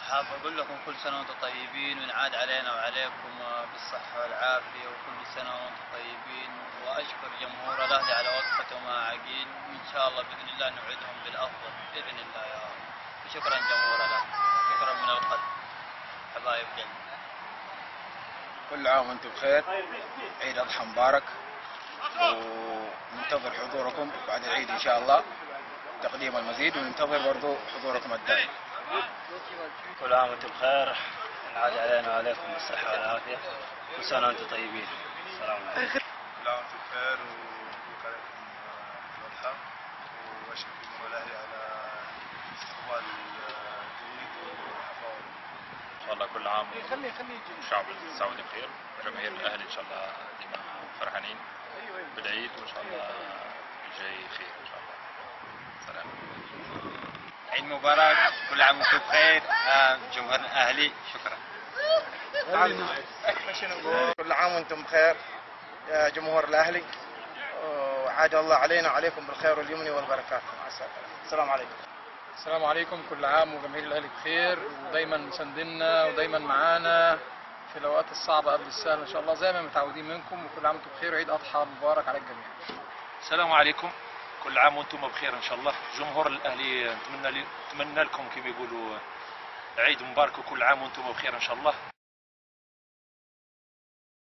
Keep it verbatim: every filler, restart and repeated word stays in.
حاب أقول لكم كل سنة وأنتم طيبين، وينعاد علينا وعليكم بالصحة والعافية، وكل سنة وأنتم طيبين. وأشكر جمهور الأهلي على وقفته مع عقيل، وإن شاء الله بإذن الله نوعدهم بالأفضل بإذن الله يا رب. وشكرا جمهور الأهلي، شكرا من القلب حبايب قلبي. كل عام وانتم بخير، عيد اضحى مبارك، وننتظر حضوركم بعد العيد ان شاء الله تقديم المزيد، وننتظر برضو حضوركم الدائم. كل عام وانتم بخير، ينعاد علينا وعليكم بالصحة والعافية، كل سنة وانتم طيبين. السلام عليكم. كل عام وانتم بخير، ومبروك عليكم الأضحى، وأشكر جمهور الأهلي على استقبال الجيد والحفاوة. والله كل عام الشعب السعودي بخير، وجماهير الاهلي ان شاء الله ديما فرحانين بالعيد، وان شاء الله الجاي خير ان شاء الله. سلام. عيد مبارك، كل عام وأنتم بخير جمهور الأهلي، شكرا. كل عام وانتم بخير يا جمهور الاهلي، وعاد الله علينا وعليكم بالخير واليمن والبركات. مع السلامه. السلام عليكم. السلام عليكم، كل عام وجماهير الاهلي بخير، ودايما مساندنا ودايما معانا في الاوقات الصعبه قبل السهله ان شاء الله زي ما متعودين منكم. وكل عام وانتم بخير، وعيد اضحى مبارك على الجميع. السلام عليكم، كل عام وانتم بخير ان شاء الله. جمهور الاهلي نتمنى نتمنى لكم كما يقولوا عيد مبارك، وكل عام وانتم بخير ان شاء الله.